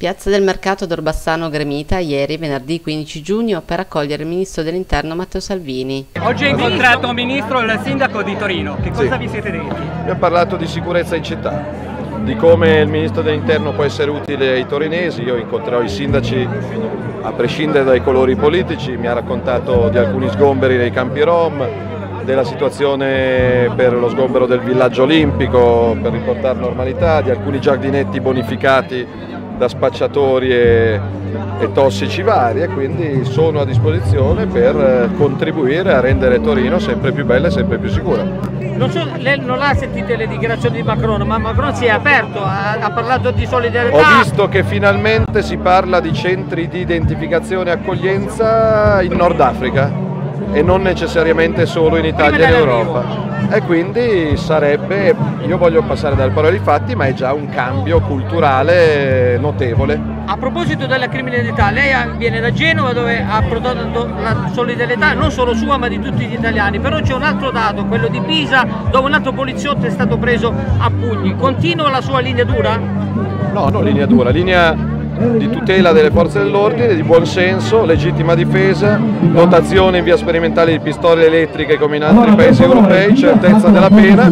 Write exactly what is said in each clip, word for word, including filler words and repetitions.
Piazza del Mercato d'Orbassano gremita ieri, venerdì quindici giugno, per accogliere il Ministro dell'Interno Matteo Salvini. Oggi ho incontrato un Ministro e il Sindaco di Torino. Che cosa sì. vi siete detti? Abbiamo parlato di sicurezza in città, di come il Ministro dell'Interno può essere utile ai torinesi. Io incontrerò i sindaci a prescindere dai colori politici, mi ha raccontato di alcuni sgomberi nei campi Rom, della situazione per lo sgombero del villaggio olimpico per riportare normalità, di alcuni giardinetti bonificati da spacciatori e, e tossici vari, e quindi sono a disposizione per contribuire a rendere Torino sempre più bella e sempre più sicura. Non so, lei non ha sentito le dichiarazioni di Macron, ma Macron si è aperto, ha, ha parlato di solidarietà. Ho visto che finalmente si parla di centri di identificazione e accoglienza in Nord Africa e non necessariamente solo in Italia e in Europa. E quindi sarebbe, io voglio passare dalle parole ai fatti, ma è già un cambio culturale notevole. A proposito della criminalità, lei viene da Genova dove ha prodotto la solidarietà non solo sua ma di tutti gli italiani, però c'è un altro dato, quello di Pisa, dove un altro poliziotto è stato preso a pugni. Continua la sua linea dura? No, non linea dura, linea di tutela delle forze dell'ordine, di buon senso, legittima difesa, dotazione in via sperimentale di pistole elettriche come in altri paesi europei, certezza della pena,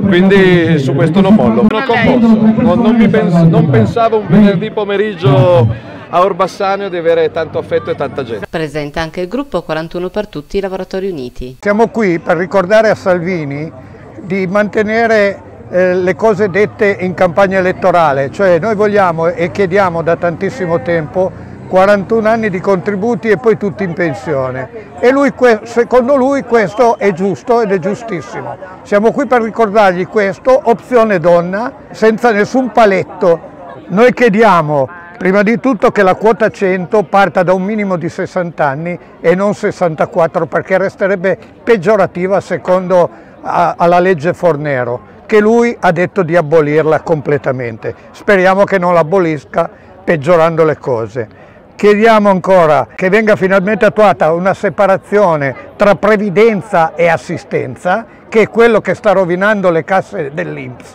quindi su questo non mollo. Sono commosso, non, non, mi pens non pensavo un venerdì pomeriggio a Orbassano di avere tanto affetto e tanta gente. Presenta anche il gruppo quarantuno per tutti i lavoratori uniti. Siamo qui per ricordare a Salvini di mantenere Eh, le cose dette in campagna elettorale, cioè noi vogliamo e chiediamo da tantissimo tempo quarantuno anni di contributi e poi tutti in pensione, e lui, secondo lui questo è giusto ed è giustissimo. Siamo qui per ricordargli questo, opzione donna, senza nessun paletto. Noi chiediamo prima di tutto che la quota cento parta da un minimo di sessanta anni e non sessantaquattro, perché resterebbe peggiorativa secondo a, alla legge Fornero, che lui ha detto di abolirla completamente. Speriamo che non l'abolisca peggiorando le cose. Chiediamo ancora che venga finalmente attuata una separazione tra previdenza e assistenza, che è quello che sta rovinando le casse dell'I N P S.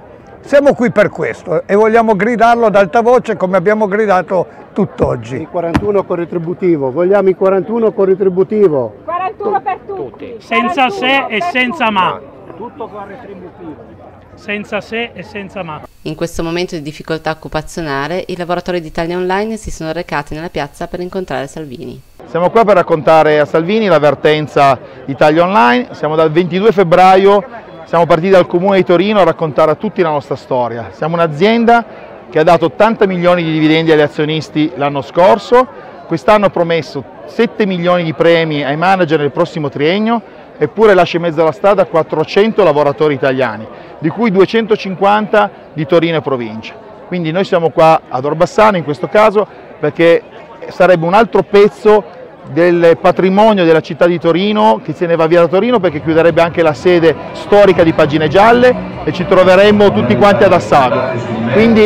Siamo qui per questo e vogliamo gridarlo ad alta voce come abbiamo gridato tutt'oggi. Il quarantuno con retributivo, vogliamo il quarantuno con retributivo. quarantuno per tutti. Senza se e senza ma. Tutto con retributivo. Senza se e senza ma. In questo momento di difficoltà occupazionale, i lavoratori di Italia Online si sono recati nella piazza per incontrare Salvini. Siamo qua per raccontare a Salvini la vertenza di Italia Online. Siamo dal ventidue febbraio, siamo partiti dal Comune di Torino a raccontare a tutti la nostra storia. Siamo un'azienda che ha dato ottanta milioni di dividendi agli azionisti l'anno scorso, quest'anno ha promesso sette milioni di premi ai manager nel prossimo triennio, eppure lascia in mezzo alla strada quattrocento lavoratori italiani, di cui duecentocinquanta di Torino e provincia. Quindi noi siamo qua ad Orbassano in questo caso perché sarebbe un altro pezzo del patrimonio della città di Torino che se ne va via da Torino, perché chiuderebbe anche la sede storica di Pagine Gialle e ci troveremmo tutti quanti ad Assago. Quindi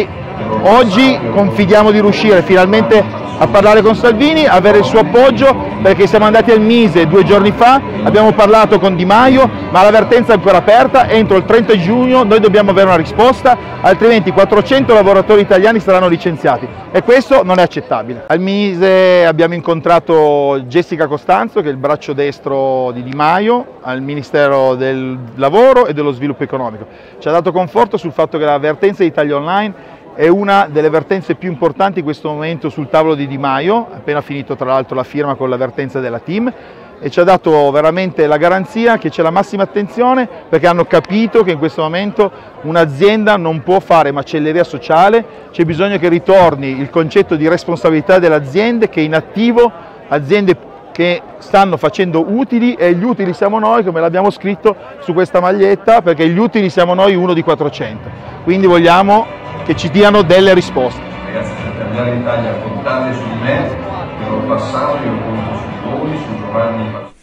oggi confidiamo di riuscire finalmente a parlare con Salvini, avere il suo appoggio, perché siamo andati al Mise due giorni fa, abbiamo parlato con Di Maio, ma la vertenza è ancora aperta, entro il trenta giugno noi dobbiamo avere una risposta, altrimenti quattrocento lavoratori italiani saranno licenziati e questo non è accettabile. Al Mise abbiamo incontrato Jessica Costanzo, che è il braccio destro di Di Maio al Ministero del Lavoro e dello Sviluppo Economico. Ci ha dato conforto sul fatto che la vertenza di Italia Online è una delle vertenze più importanti in questo momento sul tavolo di Di Maio, appena finito tra l'altro la firma con la vertenza della team, e ci ha dato veramente la garanzia che c'è la massima attenzione, perché hanno capito che in questo momento un'azienda non può fare macelleria sociale, c'è bisogno che ritorni il concetto di responsabilità delle aziende, che è in attivo, aziende che stanno facendo utili, e gli utili siamo noi, come l'abbiamo scritto su questa maglietta, perché gli utili siamo noi uno di quattrocento. Quindi vogliamo che ci diano delle risposte. Ragazzi, per cambiare l'Italia contate su di me, che Orbassano, io conto su voi, su Giovanni.